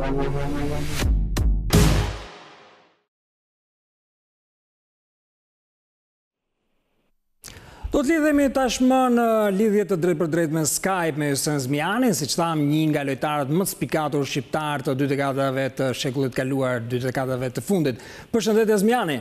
Do të lidhemi tashmë në lidhje të drejt për drejt me Skype me Ysen Zmianin, siç thamë, një nga lojtarët më të spikatur shqiptar të dy dekadave të shekullit kaluar, dy dekadave të fundit. Përshëndetje Zmiani.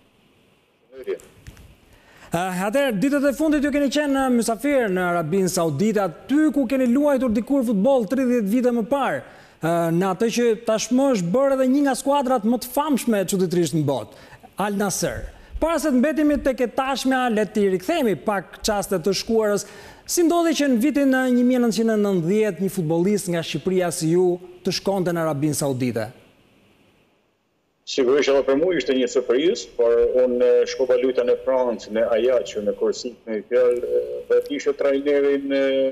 Atëherë, ditët e fundit ju keni qenë mysafir në Arabinë Saudite, aty ku keni luajtur dikur futboll 30 vite më parë, në atë që tashmë është bërë edhe një nga skuadrat më të famshme çuditërisht në botë, Al Nassr. Para se të mbetemi tek e tashmja, le të rikthehemi pak çaste të shkuarës. Si ndodhi që në vitin 1990 një futbollist nga Shqipëria si ju të shkonte në Arabinë Saudite? Sigurisht edhe për mua ishte një surprizë, por unë shkova luajta në Francë, në Ajaccio, në Korsik, në fjalë, dhe kisha trajnerin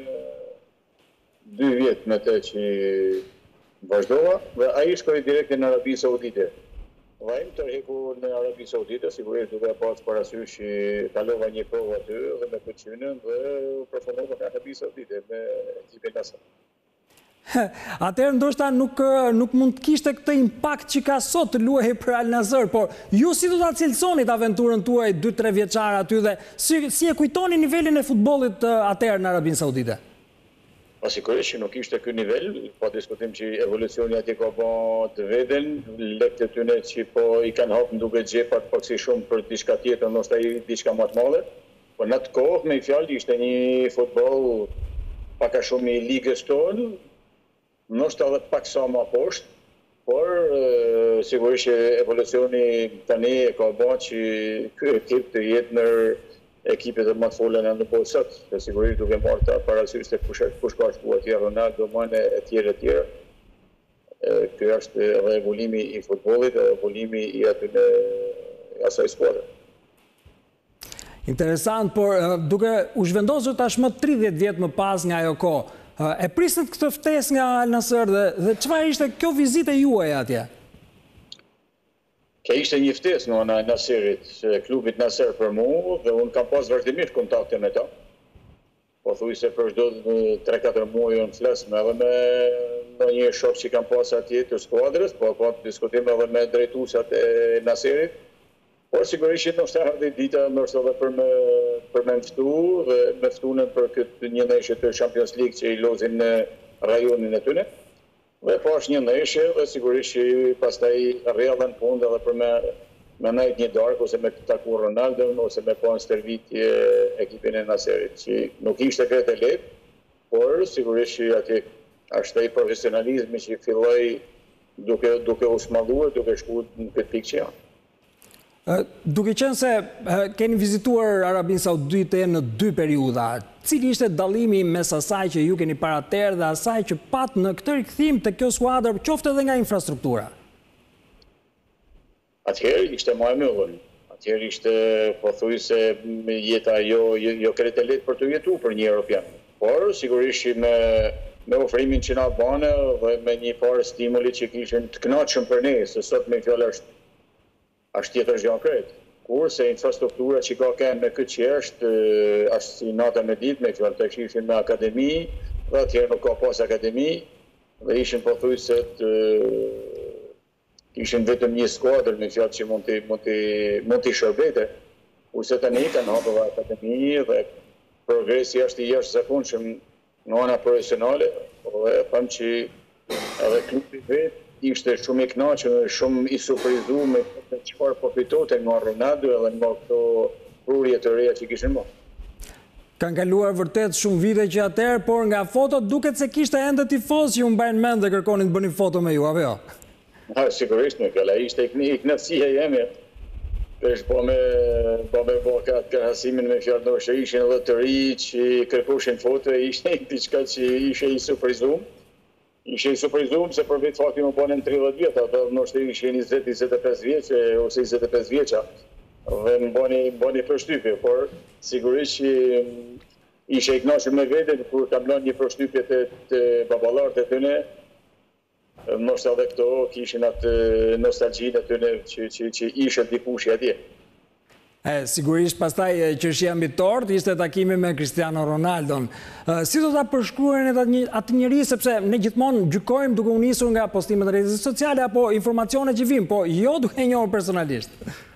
2 vjet me të që vazhdova, dhe ai shkoi direkt në Arabinë Saudite. Vajmë të rriku në Arabi Saudite, sigurisht duke pas parasysh që kalova një provë aty dhe me përqynën dhe përfundova në Arabi Saudite me ekipin Nassr. Atëherë ndoshta nuk mund të kishte këtë impakt që ka sot të luajë për Al Nassr, por ju si do ta cilësonit aventurën tuaj 2-3 vjeçare aty dhe si e kujtoni nivelin e futbollit atëherë në Arabinë Saudite? Sigurisht që nuk ishte ky nivel, po diskutim që evolucioni aty ka bërë të veten, lekët e tyre që po i kanë hapur duke xhepat pak si shumë për diçka tjetër, ndoshta diçka më të madhe. Po në atë kohë me fjalë ishte një futboll pak a shumë i ligës tonë, ndoshta edhe pak sa më poshtë, por sigurisht që evolucioni tani e ka bërë që ky ekip të jetë në ekipet e më të fola në botë sot, dhe sigurisht duke marrë të parasysh se kush ka shkuar atje, Ronaldo, Mane e tjerë. Ky është edhe evolimi i futbollit, edhe evolimi i asaj skuadre. Interesant, por duke u zhvendosur tashmë 30 vjet më pas nga ajo kohë, e prisnit këtë ftesë nga Al Nassr dhe çfarë ishte kjo vizitë juaj atje? Kjo ishte një ftesë nga ana e Nassrit, klubit Nassr për mua, dhe unë kam pas vazhdimisht kontakte me ta. Po thuaj se për çdo 3-4 muaj unë flas edhe me një shok që kam pas atje të skuadrës, po diskutim edhe me drejtuesat e Nassrit. Por sigurisht ndoshta erdhi dita ndoshta edhe për me mftu dhe me ftunën për këtë një ndeshje të Champions League që i lozin në rajonin e tyre. Dhe po është një ndeshje dhe sigurisht që pastaj rrjedhën punë edhe për me nejt një darkë ose me taku Ronaldo ose me pa në stërvitje ekipin e Nassrit, që nuk ishte kretë e lehtë, por sigurisht që atje është ai profesionalizmi që filloi duke u smalluar, duke shkuar në këtë pikë që janë. Duke qenë se keni vizituar Arabinë Saudite në 2 periudha, cili ishte dallimi mes asaj që ju keni paraterë dhe asaj që pat në këtë rikthim të kjo skuadër, qoftë edhe nga infrastruktura? Atëherë ishte më e mbyllur. Atëherë ishte pothuajse jeta jo kretë e lehtë për të jetuar për një europian. Por sigurisht që me ofrimin që na bënë dhe me një farë stimuli që kishin të kënaqshëm për ne, se sot me fjalë është tjetër gjë konkret. Kurse infrastruktura që ka në këtë që është si nata me ditë, me fjalë të ishin në akademi, dhe atëherë nuk ka pas akademi, dhe ishin pothuajse ishin vetëm një skuadër me fjalë që mund t'i shërbete, kurse tani kanë hapur akademi dhe progresi është i jashtëzakonshëm në ana profesionale, dhe them që edhe klubi vetë ishte shumë i kënaqur, shumë i surprizuar me çfarë po fitonte nga Ronaldo edhe nga këto prurje të reja që kishin bërë. Kanë kaluar vërtet shumë vite që atëherë, por nga fotot duket se kishte ende tifozë që u mbajnë mend dhe kërkonin të bënin foto me ju, apo jo? Sigurisht nuk, ishte i kënaqësia jeme. Po me bëka krahasimin me fjalë ndoshta ishin edhe të ri që kërkoshin foto, ishte diçka që ishe i surprizuar. Ishe i surprizuar se për vetë fakti më bënin 30 vjet, ato ndoshta ishin 20-25 vjeç ose 25 vjeça. Dhe më bëni përshtypje, por sigurisht që ishe i kënaqur me veten kur kam lënë një përshtypje të baballarët e tyre. Ndoshta edhe këto kishin atë nostalgjinë e tyre që ishte dikush atje. Sigurisht pastaj qershia mbi tort ishte takimi me Cristiano Ronaldon. Si do ta përshkruajeni atë njerëz, sepse ne gjithmonë gjykojmë duke u nisur nga postimet e rrjeteve sociale apo informacionet që vijnë, po jo duke e njohur personalisht.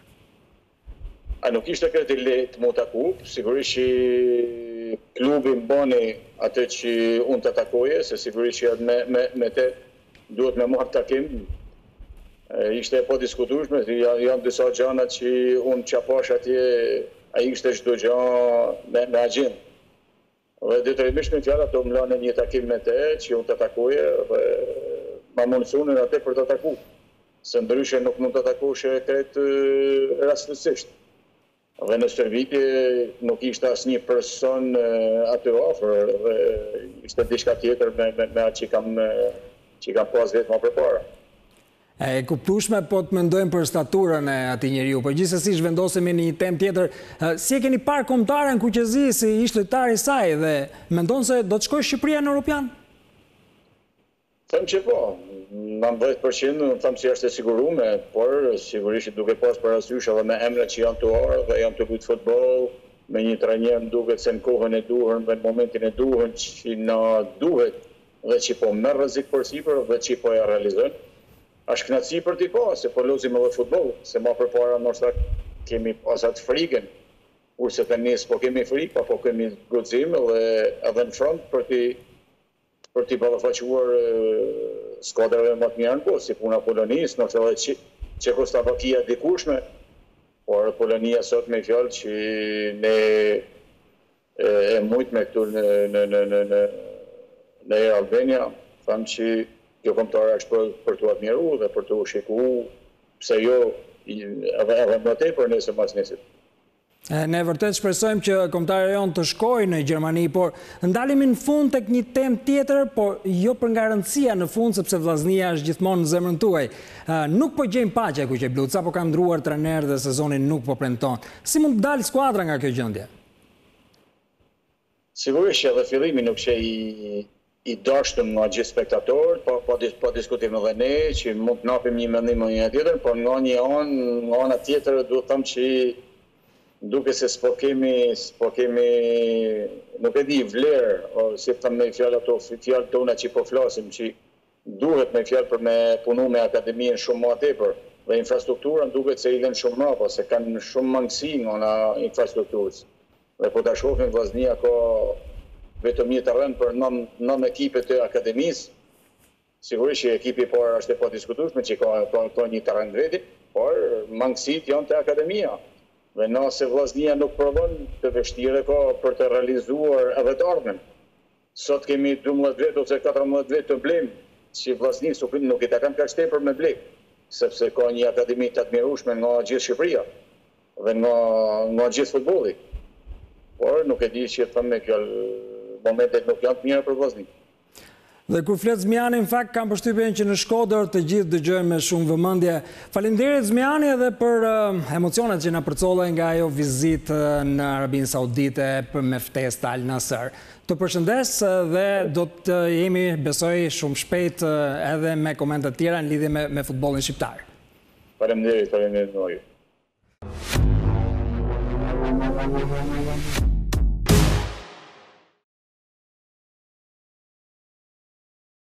Nuk ishte këtë lehtë mu taku, sigurisht që klubi mbani atë që unë të takoje, se sigurisht që me te duhet me marrë takim. Ishte po diskutueshme, janë disa gjana që unë qapash atje, a ishte çdo gjë me agjend. Dhe detyrimisht me fjala të më lanë një takim me te, që unë të takoje, dhe ma mundësunin atë për të taku. Se ndryshe nuk mund të takosh kretë rastësisht. Dhe në stërvitje nuk ishte asnjë person aty afër, dhe ishte diçka tjetër me atë që kam pas vetë më përpara. E kuptueshme, po të mendojmë për staturën e atij njeriu, por gjithsesi zhvendosemi në një temë tjetër. Si e keni parë kombëtaren Kuqezi si ish lojtar i saj dhe mendon se do të shkojë Shqipëria në Europian? Them që po, 90% them se është e siguruar, por sigurisht duke pas parasysh edhe me emrat që janë tuar dhe janë të luajtur futboll, me një trajner më duket se në kohën e duhur, në momentin e duhur që na duhet dhe që po merr rrezik përsipër dhe që po ja realizon. Është kënaqësi për ti po, se po lozim edhe futboll, se më përpara ndoshta kemi pas atë frikën, kurse tani s'po kemi frikë, po kemi guxim dhe edhe në front për ti ballafaquar skuadrave më të mira në botë, si puna Polonisë, ndoshta edhe Çekoslovakia dikushme, por Polonia sot me fjalë që ne e mujt me këtu në Albania, tham që kjo kombëtare është për t'u admiru dhe për t'u shiku, pse jo edhe më tepër nëse mas nesit. Ne vërtet shpresojmë që kombëtarja jonë të shkojë në Gjermani, por ndalemi në fund tek një temë tjetër, por jo për nga rëndësia në fund, sepse vllaznia është gjithmonë në zemrën tuaj. Nuk po gjejmë paqe Kuqeblut, sapo ka ndruar trener dhe sezonin nuk po premton. Si mund të dalë skuadra nga kjo gjendje? Sigurisht që edhe fillimi nuk që i dashtëm nga gjithë spektatorët, po diskutim edhe ne, që mund të napim një mendim në një tjetër, por nga një ana tjetër duhet them që duke se s'po kemi, nuk e di vlerë, si të them me fjalë tona që po flasim, që duhet me fjalë për me punu me akademien shumë më tepër, dhe infrastrukturën duket se i lënë shumë mrapa, se kanë shumë mangësi nga infrastrukturës. Dhe po ta shohim vllaznia ka vetëm një terren për 9 ekipe të akademisë. Sigurisht që ekipi parë është e padiskutueshme që ka një terren vetë, por mangësitë janë të akademia. Dhe nëse vllaznia nuk provon, të vështirë ka për të realizuar edhe të ardhmen. Sot kemi 12 vjet ose 14 vjet të blejmë, që vllaznisë nuk i takon kaq tepër me blej, sepse ka një akademi të admirueshme nga gjithë Shqipëria dhe nga gjithë futbolli. Por nuk e di që them me kjo momentet nuk janë të mira për vllaznin. Dhe kur flet Zmiani, në fakt kam përshtypjen që në Shkodër të gjithë dëgjojmë me shumë vëmendje. Faleminderit Zmiani edhe për emocionet që na përcollen nga ajo vizitë në Arabinë Saudite me ftesë të Al Nassr. Të përshëndes dhe do të jemi, besoj, shumë shpejt edhe me komente të tjera në lidhje me futbollin shqiptar. Faleminderit.